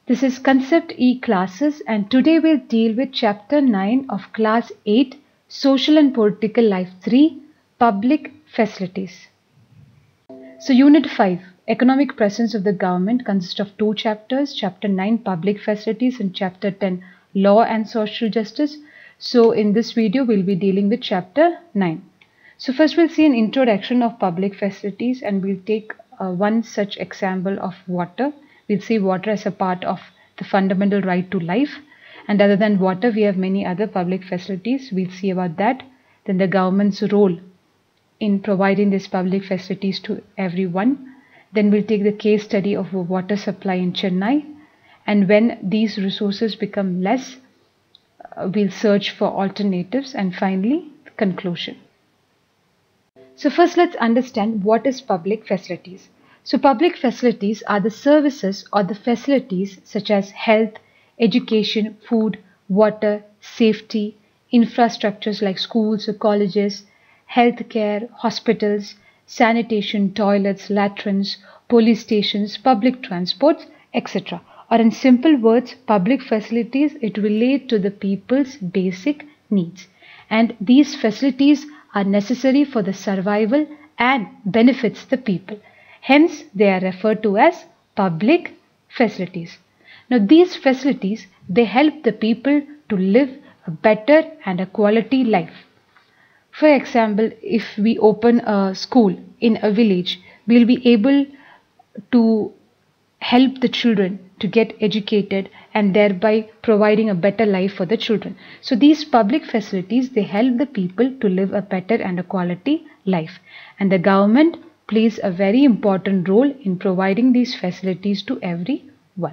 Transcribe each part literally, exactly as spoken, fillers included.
This is Concept E classes, and today we'll deal with Chapter nine of Class eight, Social and Political Life three, Public Facilities. So Unit five, Economic Presence of the Government, consists of two chapters, Chapter nine, Public Facilities, and Chapter ten, Law and Social Justice. So in this video, we'll be dealing with Chapter nine. So first we'll see an introduction of public facilities, and we'll take uh, one such example of water. We'll see water as a part of the fundamental right to life, and other than water we have many other public facilities. We'll see about that. Then the government's role in providing these public facilities to everyone. Then we'll take the case study of a water supply in Chennai, and when these resources become less, uh, we'll search for alternatives, and finally conclusion. So first let's understand what is public facilities. So public facilities are the services or the facilities such as health, education, food, water, safety, infrastructures like schools or colleges, healthcare, hospitals, sanitation, toilets, latrines, police stations, public transports, et cetera. Or in simple words, public facilities, it relate to the people's basic needs. And these facilities are necessary for the survival and benefits the people. Hence, they are referred to as public facilities. Now, these facilities, they help the people to live a better and a quality life. For example, if we open a school in a village, we'll be able to help the children to get educated and thereby providing a better life for the children. So these public facilities, they help the people to live a better and a quality life. And the government plays a very important role in providing these facilities to everyone.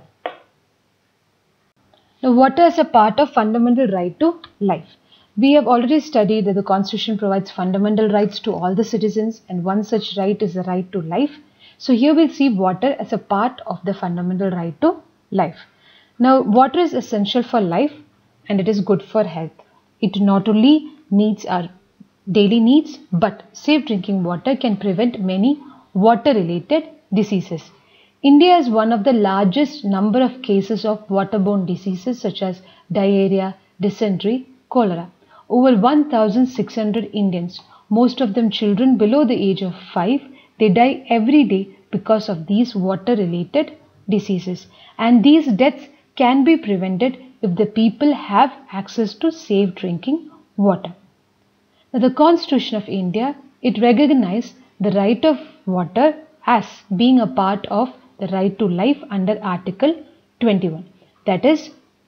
Now, water is a part of fundamental right to life. We have already studied that the Constitution provides fundamental rights to all the citizens, and one such right is the right to life. So here we'll see water as a part of the fundamental right to life. Now, water is essential for life and it is good for health. It not only meets our daily needs, but safe drinking water can prevent many water-related diseases. India is one of the largest number of cases of waterborne diseases such as diarrhea, dysentery, cholera. Over one thousand six hundred Indians, most of them children below the age of five, they die every day because of these water-related diseases. And these deaths can be prevented if the people have access to safe drinking water. Now, the Constitution of India, it recognizes the right of water as being a part of the right to life under Article twenty-one. That is,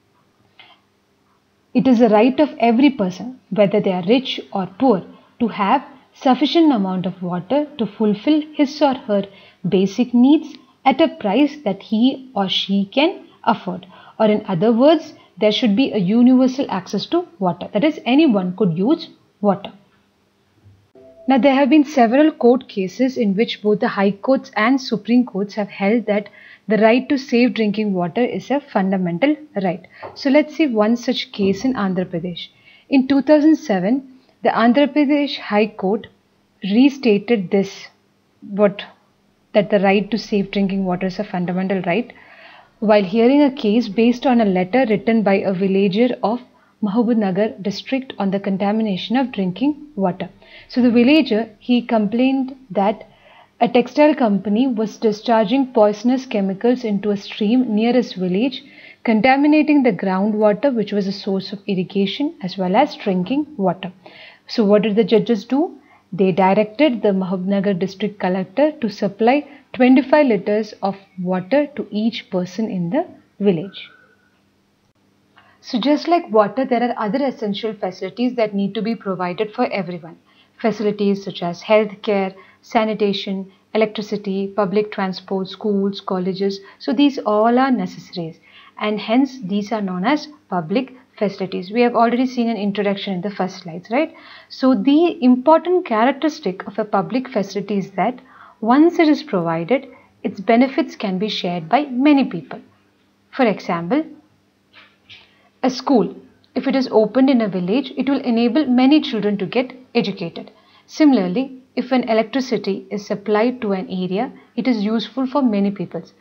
it is a right of every person, whether they are rich or poor, to have sufficient amount of water to fulfill his or her basic needs at a price that he or she can afford. Or in other words, there should be a universal access to water. That is, anyone could use water. Now, there have been several court cases in which both the High Courts and Supreme Courts have held that the right to safe drinking water is a fundamental right. So let's see one such case in Andhra Pradesh. In two thousand seven, the Andhra Pradesh High Court restated this, what, that the right to safe drinking water is a fundamental right, while hearing a case based on a letter written by a villager of Mahbubnagar district on the contamination of drinking water. So the villager, he complained that a textile company was discharging poisonous chemicals into a stream near his village, contaminating the groundwater, which was a source of irrigation as well as drinking water. So what did the judges do? They directed the Mahbubnagar district collector to supply twenty-five liters of water to each person in the village. So just like water, there are other essential facilities that need to be provided for everyone. Facilities such as healthcare, sanitation, electricity, public transport, schools, colleges. So these all are necessaries, and hence these are known as public facilities. We have already seen an introduction in the first slides, right? So the important characteristic of a public facility is that once it is provided, its benefits can be shared by many people. For example, a school, if it is opened in a village, it will enable many children to get educated. Similarly, if an electricity is supplied to an area, it is useful for many people.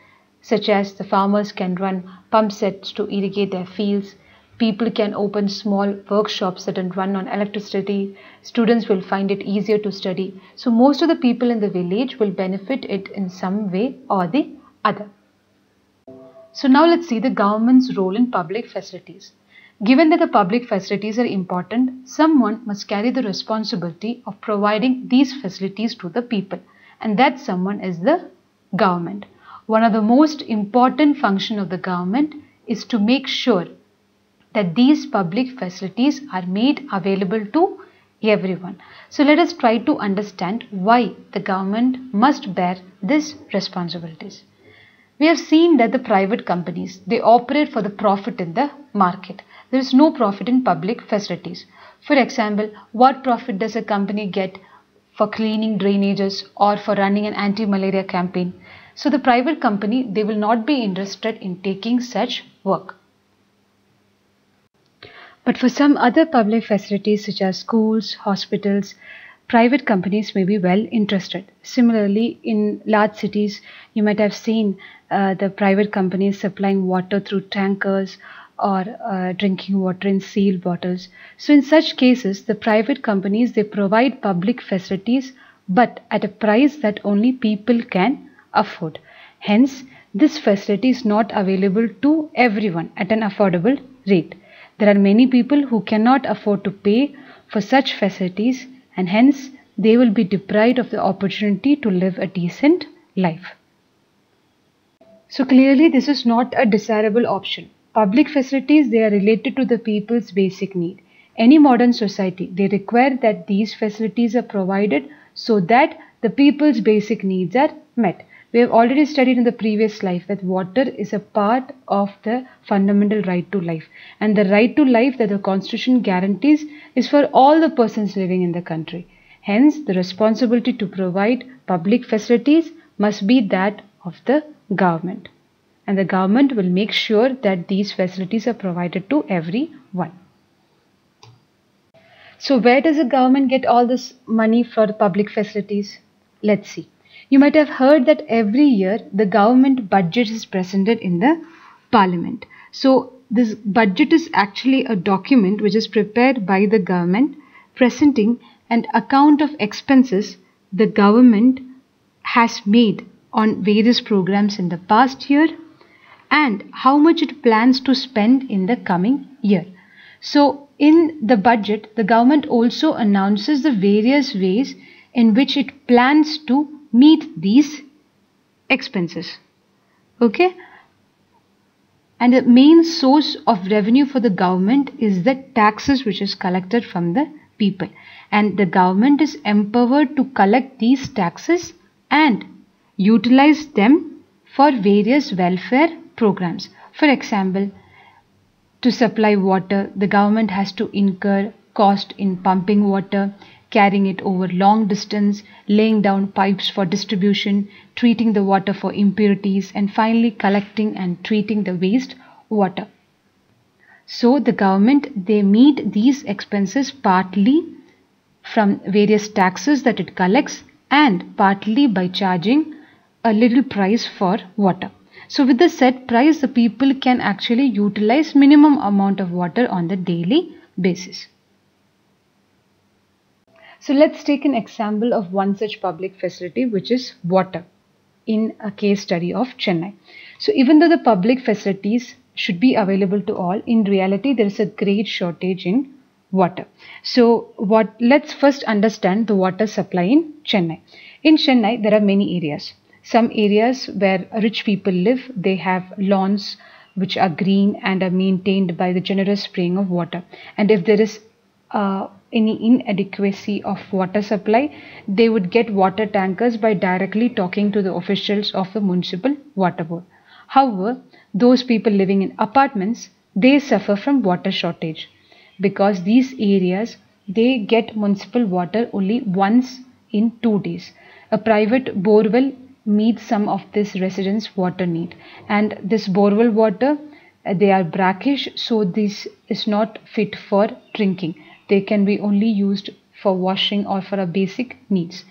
such as the farmers can run pump sets to irrigate their fields, people can open small workshops that run on electricity, students will find it easier to study. So most of the people in the village will benefit it in some way or the other. So now let's see the government's role in public facilities. Given that the public facilities are important, someone must carry the responsibility of providing these facilities to the people, and that someone is the government. One of the most important functions of the government is to make sure that these public facilities are made available to everyone. So let us try to understand why the government must bear these responsibilities. We have seen that the private companies, they operate for the profit in the market. There is no profit in public facilities. For example, what profit does a company get for cleaning drainages or for running an anti-malaria campaign? So the private company, they will not be interested in taking such work. But for some other public facilities such as schools, hospitals, private companies may be well interested. Similarly, in large cities, you might have seen uh, the private companies supplying water through tankers or uh, drinking water in sealed bottles. So in such cases, the private companies, they provide public facilities but at a price that only people can afford. Hence, this facility is not available to everyone at an affordable rate. There are many people who cannot afford to pay for such facilities, and hence they will be deprived of the opportunity to live a decent life. So clearly this is not a desirable option. Public facilities, they are related to the people's basic need. Any modern society, they require that these facilities are provided so that the people's basic needs are met. We have already studied in the previous life that water is a part of the fundamental right to life, and the right to life that the Constitution guarantees is for all the persons living in the country. Hence, the responsibility to provide public facilities must be that of the government, and the government will make sure that these facilities are provided to everyone. So where does the government get all this money for the public facilities? Let's see. You might have heard that every year the government budget is presented in the parliament. So this budget is actually a document which is prepared by the government presenting an account of expenses the government has made on various programs in the past year and how much it plans to spend in the coming year. So in the budget, the government also announces the various ways in which it plans to meet these expenses. Okay, and the main source of revenue for the government is the taxes which is collected from the people, and the government is empowered to collect these taxes and utilize them for various welfare programs. For example, to supply water, the government has to incur cost in pumping water, carrying it over long distance, laying down pipes for distribution, treating the water for impurities, and finally collecting and treating the waste water. So the government, they meet these expenses partly from various taxes that it collects and partly by charging a little price for water. So with the set price, the people can actually utilize minimum amount of water on the daily basis. So let's take an example of one such public facility, which is water, in a case study of Chennai. So even though the public facilities should be available to all, in reality there is a great shortage in water. So what? Let's first understand the water supply in Chennai. In Chennai there are many areas. Some areas where rich people live, they have lawns which are green and are maintained by the generous spraying of water. And if there is uh, any inadequacy of water supply, they would get water tankers by directly talking to the officials of the municipal water board. However, those people living in apartments, they suffer from water shortage because these areas, they get municipal water only once in two days. A private borewell meets some of this residents' water need, and this borewell water, uh, they are brackish, so this is not fit for drinking. They can be only used for washing or for a basic needs.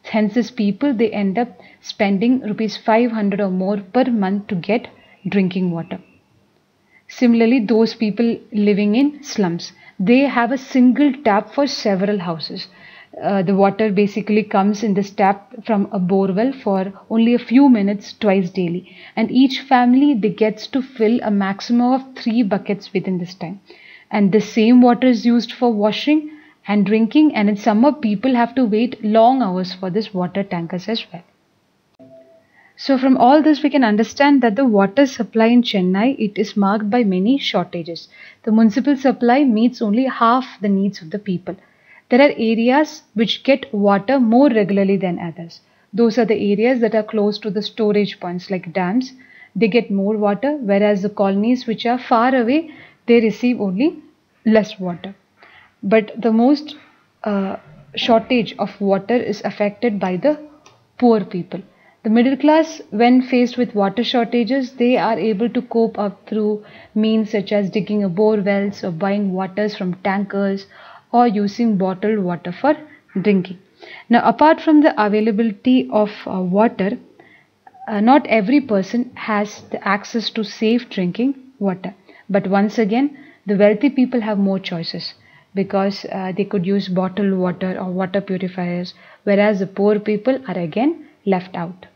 Hence, these people, they end up spending rupees five hundred or more per month to get drinking water. Similarly, those people living in slums, they have a single tap for several houses. Uh, the water basically comes in this tap from a borewell for only a few minutes twice daily, and each family, they gets to fill a maximum of three buckets within this time. And the same water is used for washing and drinking, and in summer people have to wait long hours for this water tankers as well. So from all this we can understand that the water supply in Chennai, it is marked by many shortages. The municipal supply meets only half the needs of the people. There are areas which get water more regularly than others. Those are the areas that are close to the storage points like dams. They get more water, whereas the colonies which are far away, they receive only less water. But the most uh, shortage of water is affected by the poor people. The middle class, when faced with water shortages, they are able to cope up through means such as digging a bore wells or buying waters from tankers or using bottled water for drinking. Now, apart from the availability of uh, water, uh, not every person has the access to safe drinking water. But once again, the wealthy people have more choices because uh, they could use bottled water or water purifiers, whereas the poor people are again left out.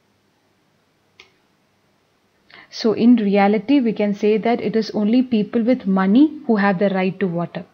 So in reality, we can say that it is only people with money who have the right to water.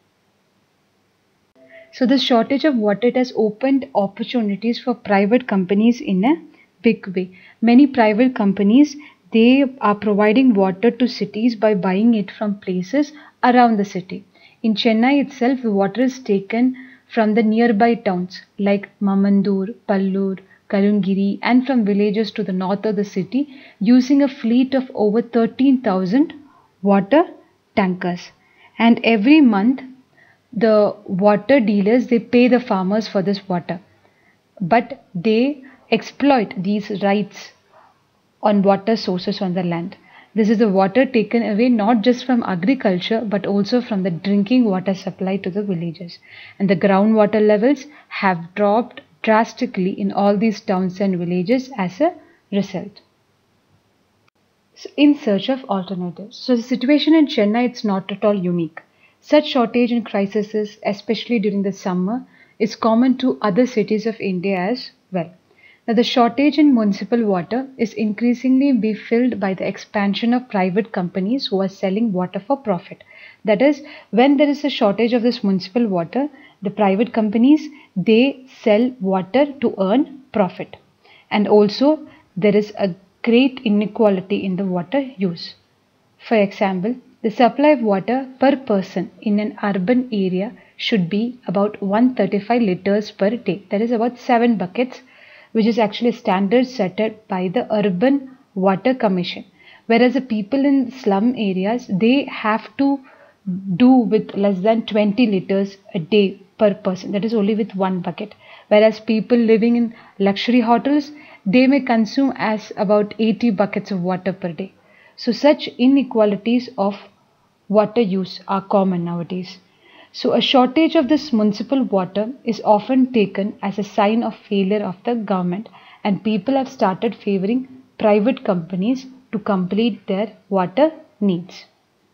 So the shortage of water, it has opened opportunities for private companies in a big way. Many private companies, they are providing water to cities by buying it from places around the city. In Chennai itself, the water is taken from the nearby towns like Mamandur, Pallur, Kalungiri, and from villages to the north of the city using a fleet of over thirteen thousand water tankers. And every month the water dealers, they pay the farmers for this water, but they exploit these rights on water sources on the land. This is the water taken away not just from agriculture but also from the drinking water supply to the villages. And the groundwater levels have dropped drastically in all these towns and villages as a result. So in search of alternatives. So the situation in Chennai, it's not at all unique. Such shortage and crises, especially during the summer, is common to other cities of India as well. Now the shortage in municipal water is increasingly be filled by the expansion of private companies who are selling water for profit. That is, when there is a shortage of this municipal water, the private companies, they sell water to earn profit. And also there is a great inequality in the water use. For example, the supply of water per person in an urban area should be about one hundred thirty-five liters per day. That is about seven buckets, which is actually a standard set by the Urban Water Commission. Whereas the people in slum areas, they have to do with less than twenty liters a day per person. That is only with one bucket. Whereas people living in luxury hotels, they may consume as about eighty buckets of water per day. So such inequalities of water use are common nowadays. So a shortage of this municipal water is often taken as a sign of failure of the government, and people have started favoring private companies to complete their water needs.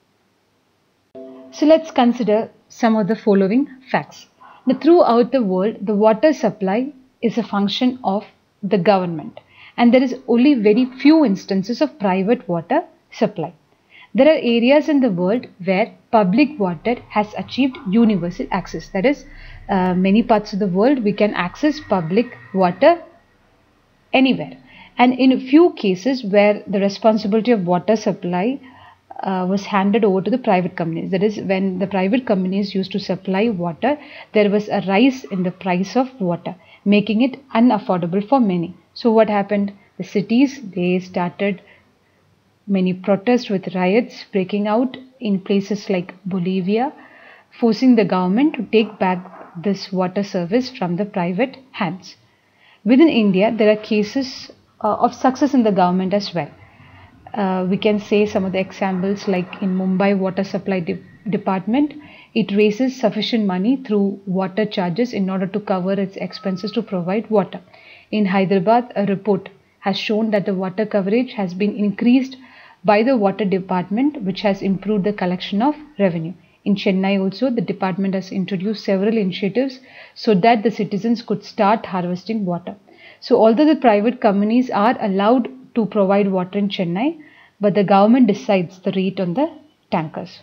So let's consider some of the following facts. Now, throughout the world, the water supply is a function of the government, and there is only very few instances of private water supply. There are areas in the world where public water has achieved universal access. That is, uh, many parts of the world we can access public water anywhere. And in a few cases where the responsibility of water supply uh, was handed over to the private companies. That is, when the private companies used to supply water, there was a rise in the price of water, making it unaffordable for many. So what happened? The cities, they started many protests with riots breaking out in places like Bolivia, forcing the government to take back this water service from the private hands. Within India, there are cases uh, of success in the government as well. Uh, we can say some of the examples, like in Mumbai Water Supply De Department, it raises sufficient money through water charges in order to cover its expenses to provide water. In Hyderabad, a report has shown that the water coverage has been increased by the water department, which has improved the collection of revenue. In Chennai also, the department has introduced several initiatives so that the citizens could start harvesting water. So although the private companies are allowed to provide water in Chennai, but the government decides the rate on the tankers.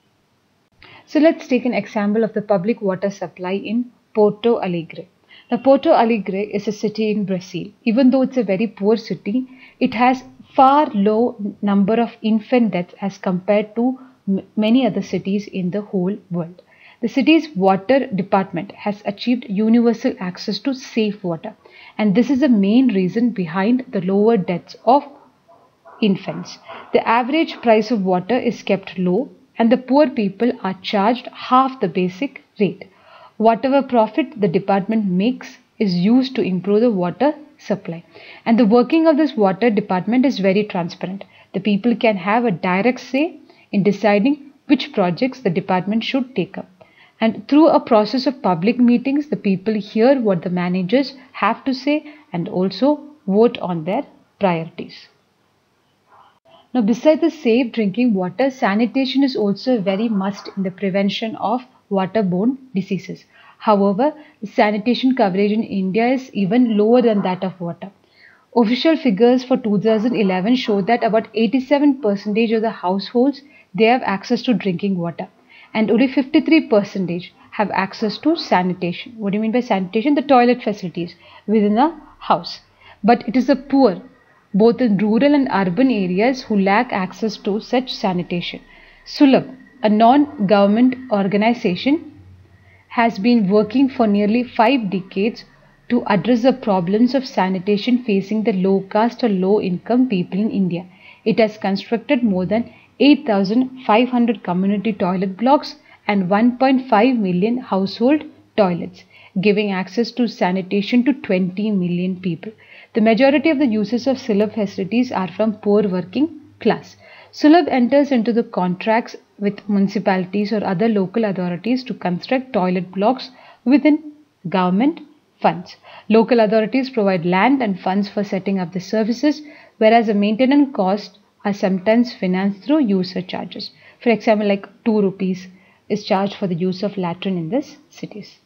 So let's take an example of the public water supply in Porto Alegre. Now, Porto Alegre is a city in Brazil. Even though it's a very poor city, it has far low number of infant deaths as compared to many other cities in the whole world. The city's water department has achieved universal access to safe water, and this is the main reason behind the lower deaths of infants. The average price of water is kept low, and the poor people are charged half the basic rate. Whatever profit the department makes is used to improve the water supply. And the working of this water department is very transparent. The people can have a direct say in deciding which projects the department should take up. And through a process of public meetings, the people hear what the managers have to say and also vote on their priorities. Now, besides the safe drinking water, sanitation is also a very must in the prevention of waterborne diseases. However, the sanitation coverage in India is even lower than that of water. Official figures for two thousand eleven show that about eighty-seven percent of the households they have access to drinking water, and only fifty-three percent have access to sanitation. What do you mean by sanitation? The toilet facilities within a house. But it is the poor, both in rural and urban areas, who lack access to such sanitation. Sulabh, a non-government organization, has been working for nearly five decades to address the problems of sanitation facing the low caste or low income people in India. It has constructed more than eight thousand five hundred community toilet blocks and one point five million household toilets, giving access to sanitation to twenty million people. The majority of the users of Sulabh facilities are from poor working class. Sulabh enters into the contracts with municipalities or other local authorities to construct toilet blocks within government funds. Local authorities provide land and funds for setting up the services, whereas the maintenance costs are sometimes financed through user charges. For example, like two rupees is charged for the use of latrine in these cities.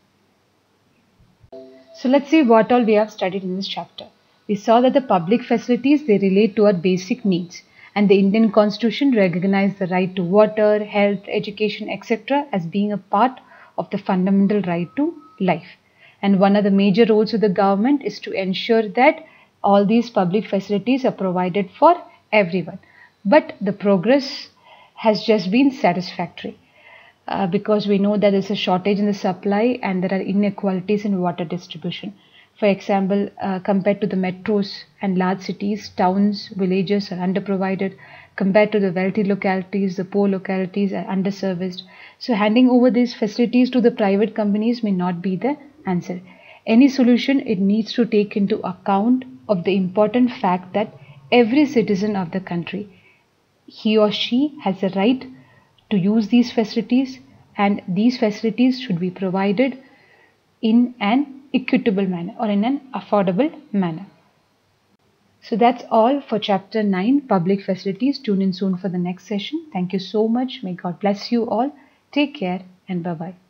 So let's see what all we have studied in this chapter. We saw that the public facilities, they relate to our basic needs, and the Indian Constitution recognized the right to water, health, education, et cetera as being a part of the fundamental right to life. And one of the major roles of the government is to ensure that all these public facilities are provided for everyone. But the progress has just been satisfactory uh, because we know that there is a shortage in the supply and there are inequalities in water distribution. For example, uh, compared to the metros and large cities, towns, villages are underprovided. Compared to the wealthy localities, the poor localities are underserviced. So handing over these facilities to the private companies may not be the answer. Any solution, it needs to take into account of the important fact that every citizen of the country, he or she has a right to use these facilities, and these facilities should be provided in an equitable manner or in an affordable manner. So that's all for chapter nine, public facilities. Tune in soon for the next session. Thank you so much. May God bless you all. Take care and bye-bye.